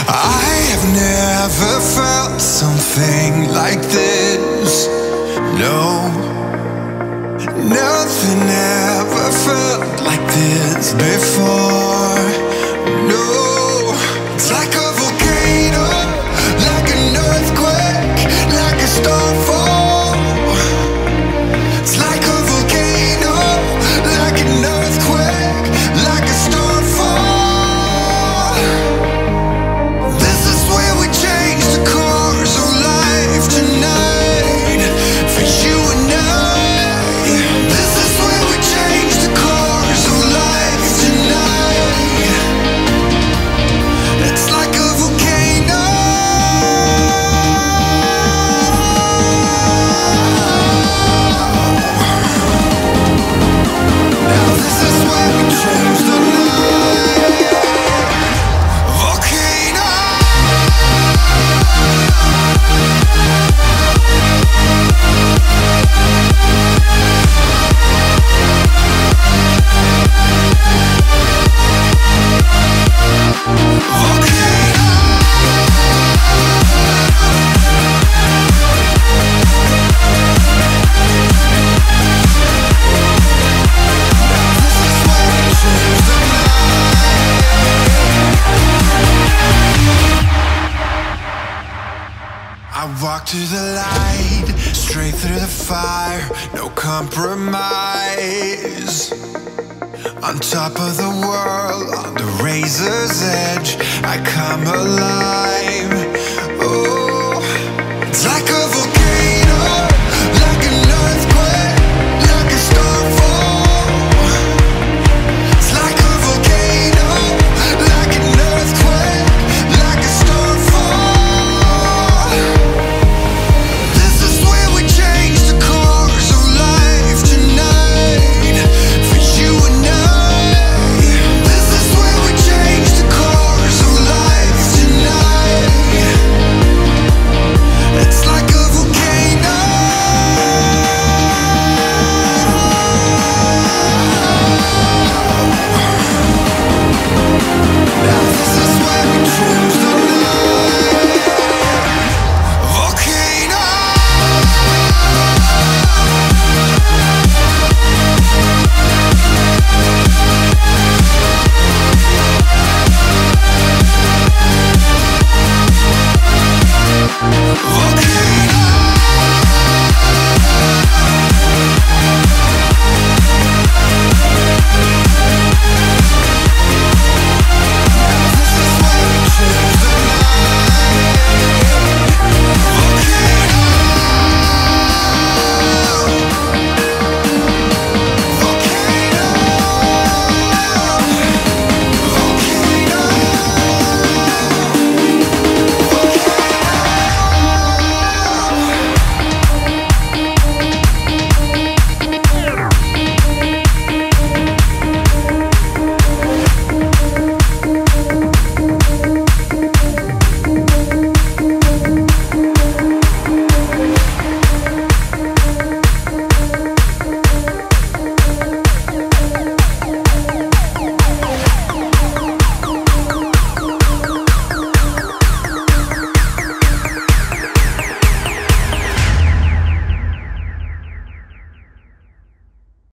I have never felt something like this. No, nothing ever felt like this before. No, it's like a volcano, like an earthquake, like a starfall. It's like a volcano, like an earthquake, like a starfall. This is where we change the course of life tonight, for you and I. This is where we change the course of life tonight. It's like a volcano. Now this is where we change the night. Volcano. I walk to the light, straight through the fire, no compromise. On top of the world, on the razor's edge, I come alive. Oh.